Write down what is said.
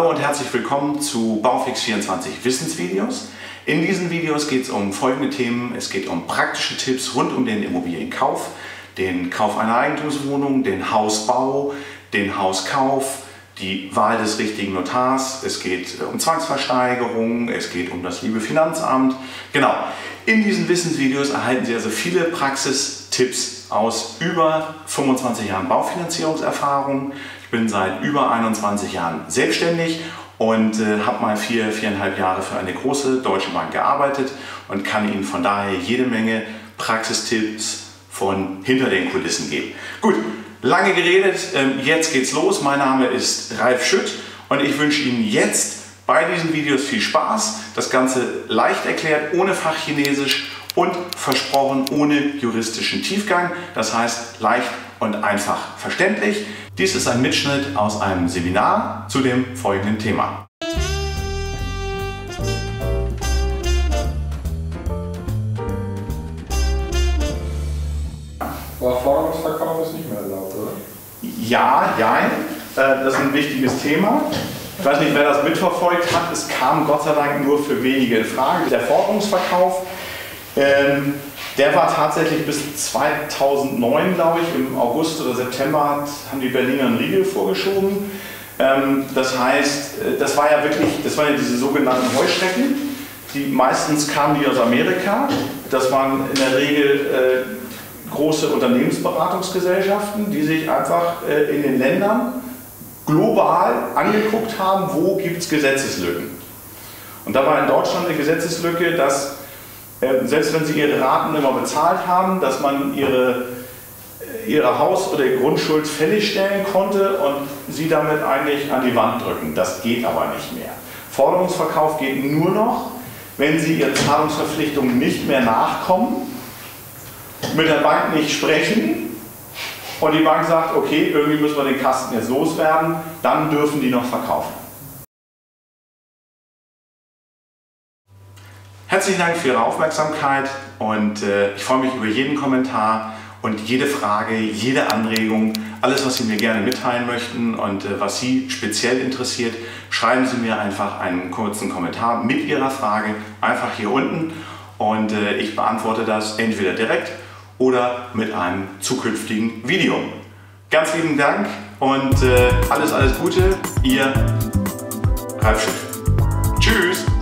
Hallo und herzlich willkommen zu Baufix24 Wissensvideos. In diesen Videos geht es um folgende Themen. Es geht um praktische Tipps rund um den Immobilienkauf, den Kauf einer Eigentumswohnung, den Hausbau, den Hauskauf, die Wahl des richtigen Notars. Es geht um Zwangsversteigerung, es geht um das liebe Finanzamt. Genau, in diesen Wissensvideos erhalten Sie also viele Praxistipps aus über 25 Jahren Baufinanzierungserfahrung. Ich bin seit über 21 Jahren selbstständig und habe mal 4,5 Jahre für eine große deutsche Bank gearbeitet und kann Ihnen von daher jede Menge Praxistipps von hinter den Kulissen geben. Gut, lange geredet, jetzt geht's los. Mein Name ist Ralf Schütt und ich wünsche Ihnen jetzt bei diesen Videos viel Spaß. Das Ganze leicht erklärt, ohne Fachchinesisch und versprochen ohne juristischen Tiefgang. Das heißt leicht und einfach verständlich. Dies ist ein Mitschnitt aus einem Seminar zu dem folgenden Thema. Aber Forderungsverkauf ist nicht mehr erlaubt, oder? Ja, jein. Das ist ein wichtiges Thema. Ich weiß nicht, wer das mitverfolgt hat. Es kam Gott sei Dank nur für wenige in Frage. Der Forderungsverkauf, der war tatsächlich bis 2009, glaube ich, im August oder September haben die Berliner einen Riegel vorgeschoben. Das heißt, das waren ja diese sogenannten Heuschrecken. Meistens kamen die aus Amerika. Das waren in der Regel große Unternehmensberatungsgesellschaften, die sich einfach in den Ländern global angeguckt haben, wo gibt es Gesetzeslücken. Und da war in Deutschland eine Gesetzeslücke, dass selbst wenn sie ihre Raten immer bezahlt haben, dass man ihre Haus- oder Grundschuld fällig stellen konnte und sie damit eigentlich an die Wand drücken. Das geht aber nicht mehr. Forderungsverkauf geht nur noch, wenn sie ihren Zahlungsverpflichtungen nicht mehr nachkommen, mit der Bank nicht sprechen und die Bank sagt, okay, irgendwie müssen wir den Kasten jetzt loswerden, dann dürfen die noch verkaufen. Herzlichen Dank für Ihre Aufmerksamkeit und ich freue mich über jeden Kommentar und jede Frage, jede Anregung, alles, was Sie mir gerne mitteilen möchten und was Sie speziell interessiert, schreiben Sie mir einfach einen kurzen Kommentar mit Ihrer Frage einfach hier unten und ich beantworte das entweder direkt oder mit einem zukünftigen Video. Ganz lieben Dank und alles Gute, Ihr Ralf Schütt. Tschüss!